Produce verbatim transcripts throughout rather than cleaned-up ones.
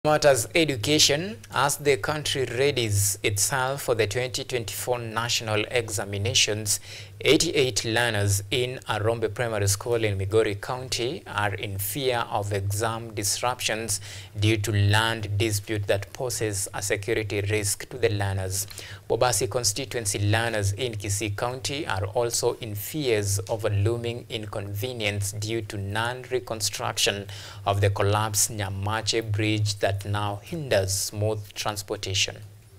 Matters education. As the country readies itself for the twenty twenty-four national examinations, eighty-eight learners in Arombe Primary School in Migori County are in fear of exam disruptions due to land dispute that poses a security risk to the learners. Bobasi constituency learners in Kisii County are also in fears of a looming inconvenience due to non-reconstruction of the collapsed Nyamache Bridge that that now hinders smooth transportation.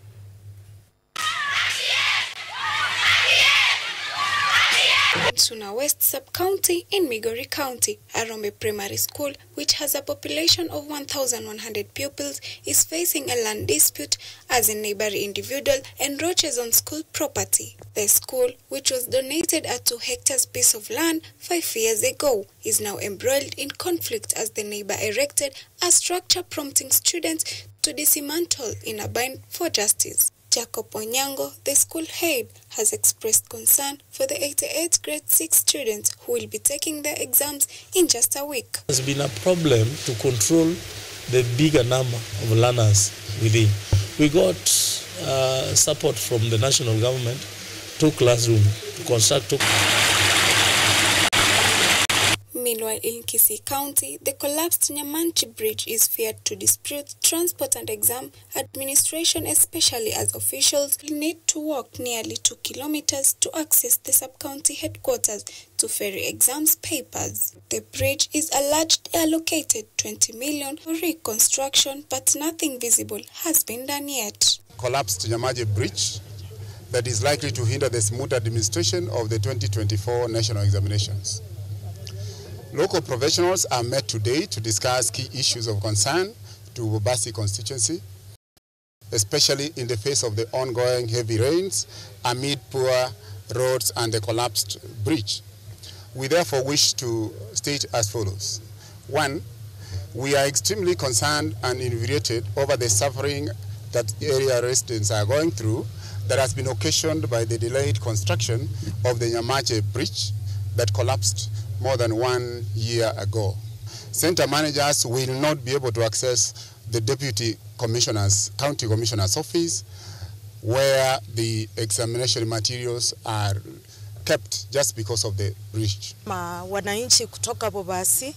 Suna West Sub-County in Migori County, Arombe Primary School, which has a population of one thousand one hundred pupils, is facing a land dispute as a neighboring individual encroaches on school property. The school, which was donated a two hectares piece of land five years ago, is now embroiled in conflict as the neighbor erected a structure prompting students to dismantle in a bind for justice. Jacob Onyango, the school head, has expressed concern for the eighty-eight grade six students who will be taking their exams in just a week. There's been a problem to control the bigger number of learners within. We got uh, support from the national government, two classrooms to construct two. Meanwhile, in Kisii County, the collapsed Nyamache Bridge is feared to dispute transport and exam administration, especially as officials need to walk nearly two kilometers to access the sub-county headquarters to ferry exams papers. The bridge is alleged allocated twenty million for reconstruction, but nothing visible has been done yet. Collapsed Nyamache Bridge that is likely to hinder the smooth administration of the twenty twenty-four national examinations. Local professionals are met today to discuss key issues of concern to Bobasi constituency, especially in the face of the ongoing heavy rains amid poor roads and the collapsed bridge. We therefore wish to state as follows. One, we are extremely concerned and infuriated over the suffering that area residents are going through that has been occasioned by the delayed construction of the Nyamache Bridge that collapsed more than one year ago. Center managers will not be able to access the deputy commissioner's, county commissioner's office where the examination materials are kept just because of the bridge. Ma wananchi kutoka Bobasi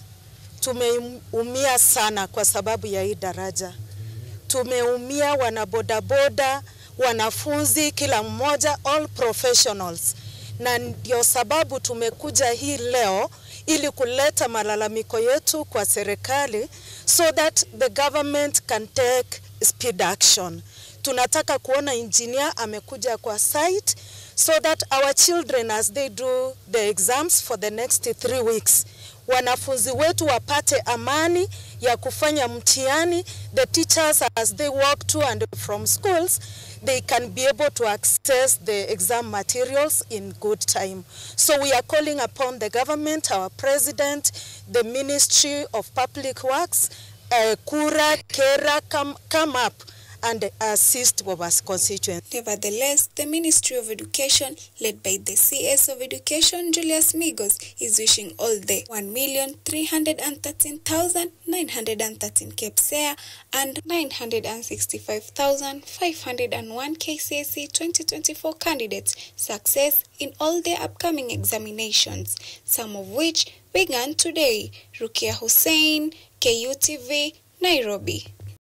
tumeumia sana kwa sababu ya hii daraja. Tumeumia wanabodaboda, wanafunzi, kila mmoja, all professionals. Na ndio sababu tumekuja hii leo ili kuleta malalamiko yetu kwa serikali so that the government can take speed action. Tunataka kuona engineer amekuja kwa site so that our children, as they do the exams for the next three weeks, wanafunzi wetu wapate amani ya kufanya mtihani. The teachers, as they walk to and from schools, they can be able to access the exam materials in good time. So we are calling upon the government, our president, the Ministry of Public Works, uh, Kura, Kera, come, come up and assist Bobasi constituency. Nevertheless, the Ministry of Education, led by the C S of Education, Julius Migos, is wishing all the one million three hundred thirteen thousand nine hundred thirteen KPSEA and nine hundred sixty-five thousand five hundred one K C S E twenty twenty-four candidates success in all their upcoming examinations, some of which began today. Rukia Hussein, K U T V, Nairobi.